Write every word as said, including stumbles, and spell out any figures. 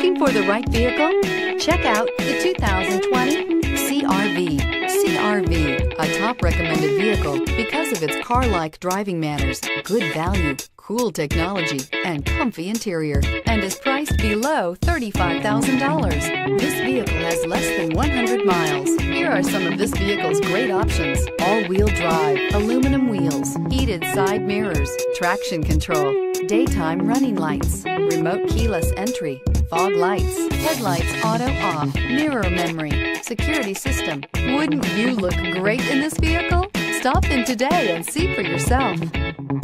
Looking for the right vehicle? Check out the two thousand twenty C R V. C R V, a top recommended vehicle because of its car-like driving manners, good value, cool technology, and comfy interior, and is priced below thirty-five thousand dollars. This vehicle has less than one hundred miles. Here are some of this vehicle's great options: all-wheel drive, aluminum wheels, heated side mirrors, traction control, daytime running lights, remote keyless entry, fog lights, headlights auto off, mirror memory, security system. Wouldn't you look great in this vehicle? Stop in today and see for yourself.